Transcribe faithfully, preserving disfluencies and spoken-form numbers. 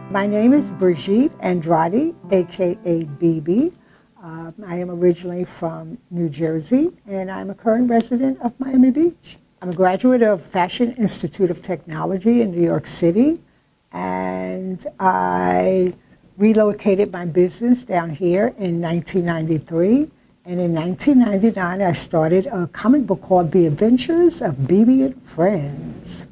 My name is Brigitte Andrade, aka Bibi. Um, I am originally from New Jersey, and I'm a current resident of Miami Beach. I'm a graduate of Fashion Institute of Technology in New York City, and I relocated my business down here in nineteen ninety-three. And in nineteen ninety-nine, I started a comic book called The Adventures of Bibi and Friends.